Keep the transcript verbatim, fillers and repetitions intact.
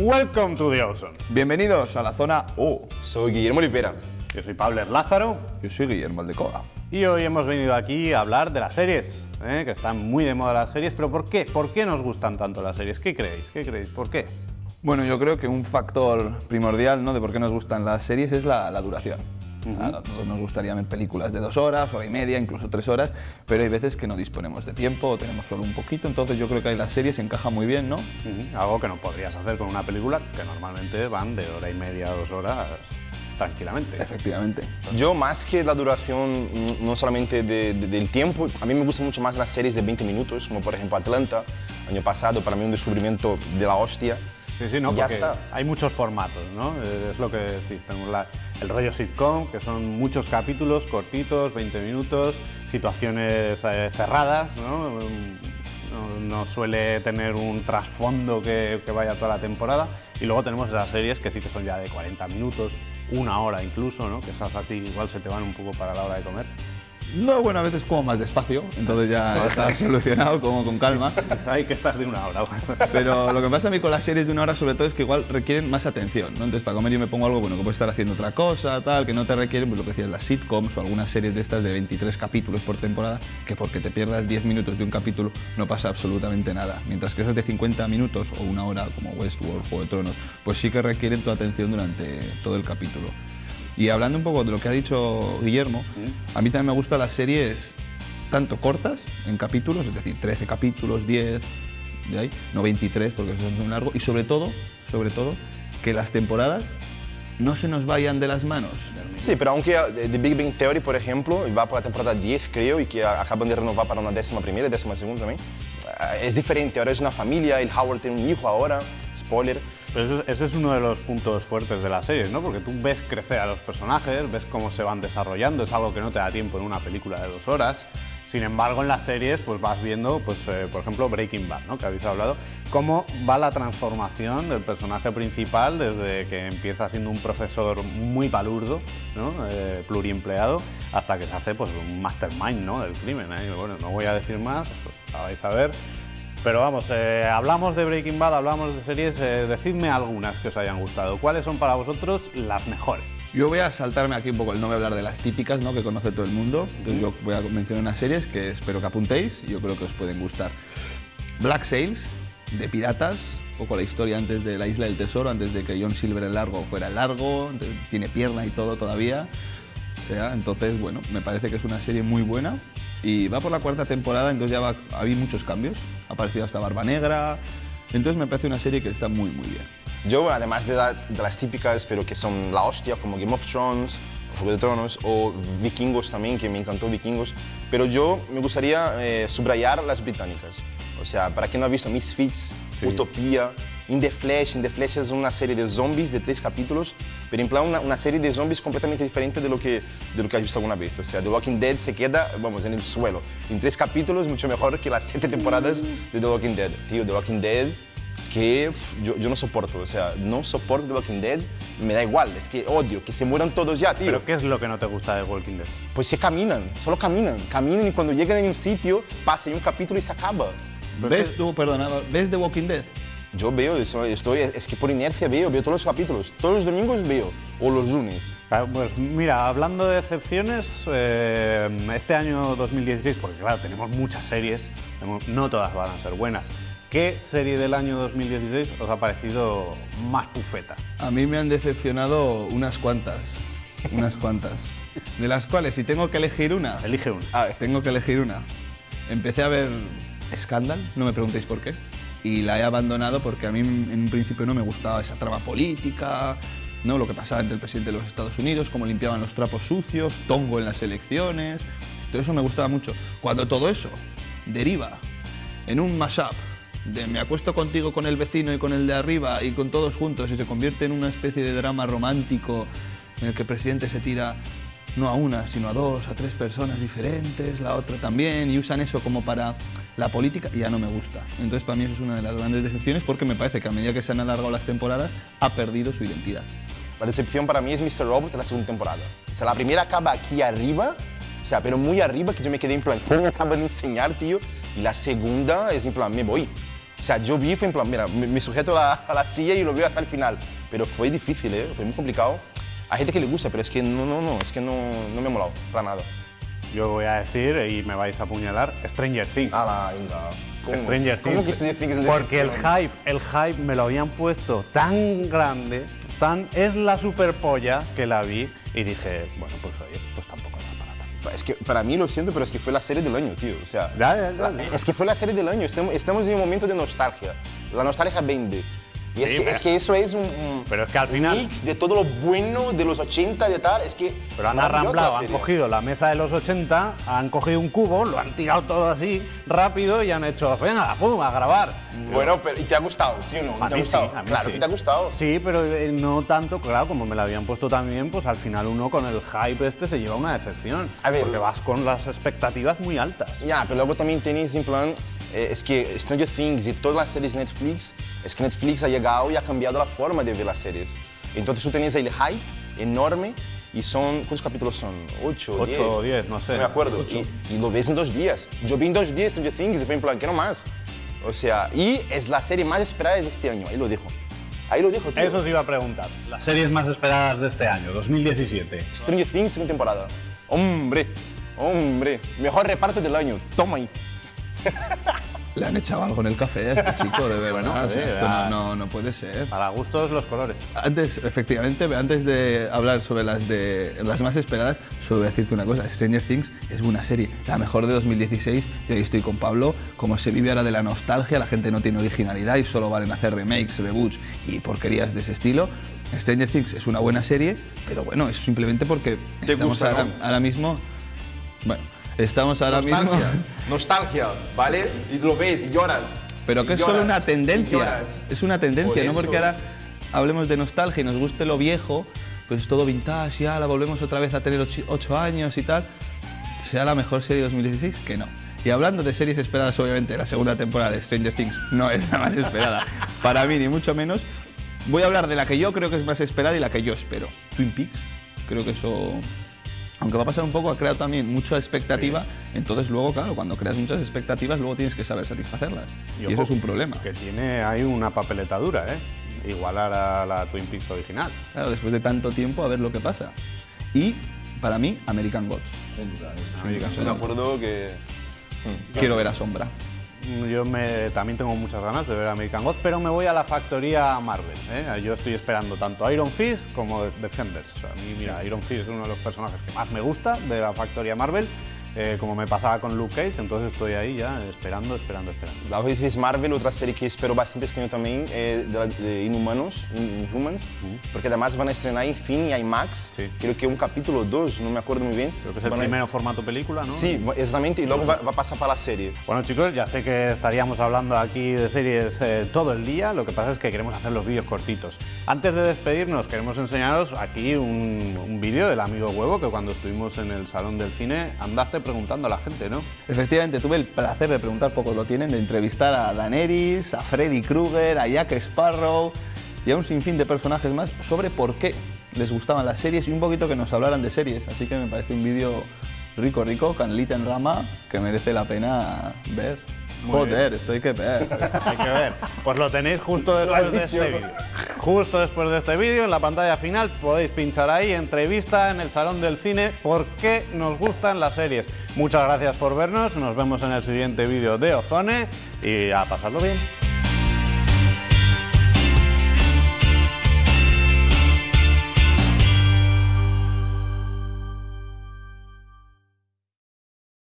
Welcome to the Ozone. Bienvenidos a la zona O. Soy Guillermo Lipera. Yo soy Pablo Lázaro. Yo soy Guillermo Aldecoa. Y hoy hemos venido aquí a hablar de las series, ¿eh? que están muy de moda las series, pero ¿por qué? ¿Por qué nos gustan tanto las series? ¿Qué creéis? ¿Qué creéis? ¿Por qué? Bueno, yo creo que un factor primordial, ¿no?, de por qué nos gustan las series es la, la duración. Uh-huh. A todos nos gustaría ver películas de dos horas, hora y media, incluso tres horas, pero hay veces que no disponemos de tiempo o tenemos solo un poquito, entonces yo creo que ahí las series encajan muy bien, ¿no? Uh-huh. Algo que no podrías hacer con una película, que normalmente van de hora y media a dos horas tranquilamente. Efectivamente. Yo, más que la duración, no solamente de, de, del tiempo, a mí me gustan mucho más las series de veinte minutos, como por ejemplo Atlanta, año pasado, para mí un descubrimiento de la hostia. Sí, sí, no, y ya porque está. Hay muchos formatos, ¿no? Es lo que decís, tenemos la, el rollo sitcom, que son muchos capítulos cortitos, veinte minutos, situaciones eh, cerradas, ¿no? No, no suele tener un trasfondo que, que vaya toda la temporada. Y luego tenemos esas series que sí que son ya de cuarenta minutos, una hora incluso, ¿no? Que esas a ti igual se te van un poco para la hora de comer. No, bueno, a veces como más despacio, entonces ya está solucionado, como con calma. Hay que estar de una hora. Pero lo que pasa a mí con las series de una hora sobre todo es que igual requieren más atención, ¿no? Entonces para comer yo me pongo algo bueno que puedes estar haciendo otra cosa, tal, que no te requieren, pues lo que decías, las sitcoms o algunas series de estas de veintitrés capítulos por temporada, que porque te pierdas diez minutos de un capítulo no pasa absolutamente nada. Mientras que esas de cincuenta minutos o una hora como Westworld, Juego de Tronos, pues sí que requieren tu atención durante todo el capítulo. Y hablando un poco de lo que ha dicho Guillermo, a mí también me gustan las series tanto cortas, en capítulos, es decir, trece capítulos, diez, de ahí, no veintitrés porque eso es muy largo, y sobre todo, sobre todo, que las temporadas no se nos vayan de las manos. Sí, pero aunque The Big Bang Theory, por ejemplo, va por la temporada diez, creo, y que acaban de renovar para una décima primera y décima segunda también, es diferente, ahora es una familia, el Howard tiene un hijo ahora, spoiler. Pero eso, eso es uno de los puntos fuertes de las series, ¿no? Porque tú ves crecer a los personajes, ves cómo se van desarrollando, es algo que no te da tiempo en una película de dos horas. Sin embargo, en las series pues vas viendo, pues, eh, por ejemplo, Breaking Bad, ¿no?, que habéis hablado, cómo va la transformación del personaje principal desde que empieza siendo un profesor muy palurdo, ¿no?, eh, pluriempleado, hasta que se hace pues, un mastermind, ¿no?, del crimen. ¿eh? Bueno, no voy a decir más, pues, la vais a ver. Pero vamos, eh, hablamos de Breaking Bad, hablamos de series, eh, decidme algunas que os hayan gustado. ¿Cuáles son para vosotros las mejores? Yo voy a saltarme aquí un poco, el no voy a hablar de las típicas, ¿no?, que conoce todo el mundo. Entonces yo voy a mencionar unas series que espero que apuntéis y yo creo que os pueden gustar. Black Sails, de piratas, un poco la historia antes de la Isla del Tesoro, antes de que John Silver el Largo fuera el Largo, tiene pierna y todo todavía. O sea, entonces, bueno, me parece que es una serie muy buena. Y va por la cuarta temporada, entonces ya va, ha habido muchos cambios. Ha aparecido hasta Barba Negra. Entonces me parece una serie que está muy, muy bien. Yo, además de, la, de las típicas, pero que son la hostia, como Game of Thrones, Juego de Tronos, o Vikingos también, que me encantó Vikingos, pero yo me gustaría eh, subrayar las británicas. O sea, para quien no ha visto Misfits, sí. Utopía, In the Flash. In the Flash es una serie de zombies de tres capítulos, pero en plan una, una serie de zombies completamente diferente de lo, que, de lo que has visto alguna vez. O sea, The Walking Dead se queda, vamos, en el suelo. En tres capítulos, mucho mejor que las siete temporadas de The Walking Dead. Tío, The Walking Dead, es que yo, yo no soporto, o sea, no soporto The Walking Dead, me da igual, es que odio, que se mueran todos ya, tío. ¿Pero qué es lo que no te gusta de Walking Dead? Pues se caminan, solo caminan, caminan y cuando llegan en un sitio, pasa un capítulo y se acaba. ¿Ves tú, perdona, ves The Walking Dead? Yo veo, estoy, es que por inercia veo, veo todos los capítulos, todos los domingos veo, o los lunes. Pues mira, hablando de excepciones, eh, este año dos mil dieciséis, porque claro, tenemos muchas series, no todas van a ser buenas. ¿Qué serie del año dos mil dieciséis os ha parecido más pufeta? A mí me han decepcionado unas cuantas, unas cuantas. De las cuales, si tengo que elegir una... Elige una. A ver, tengo que elegir una. Empecé a ver Scandal, no me preguntéis por qué. Y la he abandonado porque a mí en un principio no me gustaba esa trama política, ¿no?, lo que pasaba entre el presidente de los Estados Unidos, cómo limpiaban los trapos sucios, Tongo en las elecciones, todo eso me gustaba mucho. Cuando todo eso deriva en un mashup de me acuesto contigo con el vecino y con el de arriba y con todos juntos y se convierte en una especie de drama romántico en el que el presidente se tira no a una, sino a dos, a tres personas diferentes, la otra también, y usan eso como para la política, y ya no me gusta. Entonces para mí eso es una de las grandes decepciones porque me parece que a medida que se han alargado las temporadas ha perdido su identidad. La decepción para mí es mister Robot de la segunda temporada. O sea, la primera acaba aquí arriba, o sea, pero muy arriba, que yo me quedé en plan, ¿cómo me acaban de enseñar, tío? Y la segunda es en plan, me voy. O sea, yo vi, fue en plan, mira, me, me sujeto a la, a la silla y lo veo hasta el final. Pero fue difícil, ¿eh? Fue muy complicado. Hay gente que le gusta, pero es que no, no, no, es que no, no me ha molado, para nada. Yo voy a decir, y me vais a apuñalar, Stranger Things. Ah, venga. ¿Cómo? Stranger Things. ¿Cómo que Stranger Things es de Porque el ficción? hype, el hype me lo habían puesto tan grande, tan es la superpolla que la vi y dije, bueno, pues oye, pues tampoco era para tanto. Es que para mí, lo siento, pero es que fue la serie del año, tío. O sea, Ya, ya, ya, la- ya. es que fue la serie del año. Estamos, estamos en un momento de nostalgia. La nostalgia vende. Y es, Sí, que, pero- es que eso es un, un Pero es que al final- mix de todo lo bueno de los ochenta, de tal. Es que Pero es han maravillosa la arramblado, han serie. cogido la mesa de los ochenta, han cogido un cubo, lo han tirado todo así rápido y han hecho, venga, pum, a grabar. Bueno, pero ¿y te ha gustado? ¿Sí o no? A ¿Te ha mí sí, gustado? a mí Claro sí. que te ha gustado. Sí, pero eh, no tanto, claro, como me la habían puesto también, pues al final uno con el hype este se lleva una decepción. A ver, porque vas con las expectativas muy altas. Ya, pero luego también tenéis en plan, eh, es que Stranger Things y todas las series de Netflix, es que Netflix ha llegado y ha cambiado la forma de ver las series. Entonces tú tenías el hype enorme y son, ¿cuántos capítulos son? ¿Ocho? Ocho o diez, no sé. No me acuerdo. Y, y lo ves en dos días. Yo vi en dos días Stranger Things y fue en plan, ¿qué no más? O sea, y es la serie más esperada de este año, ahí lo dijo. Ahí lo dijo, tío. Eso os iba a preguntar. Las series más esperadas de este año, dos mil diecisiete. Stranger Things, segunda temporada. Hombre, hombre, mejor reparto del año. Toma ahí. Le han echado algo en el café a este chico, de verdad. Bueno, o sea, joder, esto ah. no, no, no puede ser. Para gustos los colores. Antes, efectivamente, antes de hablar sobre las, de, las más esperadas, solo voy a decirte una cosa. Stranger Things es una serie, la mejor de dos mil dieciséis. Yo ahí estoy con Pablo. Como se vive ahora de la nostalgia, la gente no tiene originalidad y solo valen hacer remakes, reboots y porquerías de ese estilo. Stranger Things es una buena serie, pero bueno, es simplemente porque Te estamos gusta, ahora, ¿no? ahora mismo... Bueno, estamos ahora Nostalgia, mismo... nostalgia, ¿vale? Y lo ves y lloras. Pero que Y es solo lloras, una y tendencia. lloras. Es una tendencia, Por no porque eso. ahora hablemos de nostalgia y nos guste lo viejo, pues todo vintage, ya la volvemos otra vez a tener ocho, ocho años y tal. ¿Sea la mejor serie de dos mil dieciséis? Que no. Y hablando de series esperadas, obviamente, la segunda temporada de Stranger Things no es la más esperada para mí, ni mucho menos. Voy a hablar de la que yo creo que es más esperada y la que yo espero. Twin Peaks. Creo que eso, aunque va a pasar un poco, ha creado también mucha expectativa. Entonces luego, claro, cuando creas muchas expectativas, luego tienes que saber satisfacerlas. Y, eso ojo, es un problema. Que tiene ahí una papeleta dura, ¿eh? Igualar a la Twin Peaks original. Claro, después de tanto tiempo, a ver lo que pasa. Y, para mí, American Gods. American Estoy de acuerdo que... Quiero ver a Sombra. Yo me, también tengo muchas ganas de ver American Gods, pero me voy a la factoría Marvel. ¿eh? Yo estoy esperando tanto Iron Fist como Defenders. A mí, mira, Iron Fist es uno de los personajes que más me gusta de la factoría Marvel, eh, como me pasaba con Luke Cage, entonces estoy ahí ya esperando, esperando, esperando. La que dices Marvel, otra serie que espero bastante este año también, eh, de, la- de Inhumanos, In- Inhumans, porque además van a estrenar en Cine y IMAX, Sí. creo que un capítulo o dos, no me acuerdo muy bien. Creo que es el Van a- primero formato película, ¿no? Sí, exactamente, y luego va, va a pasar para la serie. Bueno chicos, ya sé que estaríamos hablando aquí de series eh, todo el día, lo que pasa es que queremos hacer los vídeos cortitos. Antes de despedirnos queremos enseñaros aquí un, un vídeo del amigo Huevo que cuando estuvimos en el Salón del Cine andaste preguntando a la gente, ¿no? Efectivamente, tuve el placer de preguntar, pocos lo tienen, de entrevistar a Daenerys, a Freddy Krueger, a Jack Sparrow y a un sinfín de personajes más sobre por qué les gustaban las series y un poquito que nos hablaran de series. Así que me parece un vídeo rico, rico, canelita en rama, que merece la pena ver. Muy Joder, bien. esto hay que ver. Hay que ver. Pues lo tenéis justo después de este vídeo. Justo después de este vídeo, en la pantalla final, podéis pinchar ahí, entrevista en el Salón del Cine, por qué nos gustan las series. Muchas gracias por vernos, nos vemos en el siguiente vídeo de Ozone y a pasarlo bien.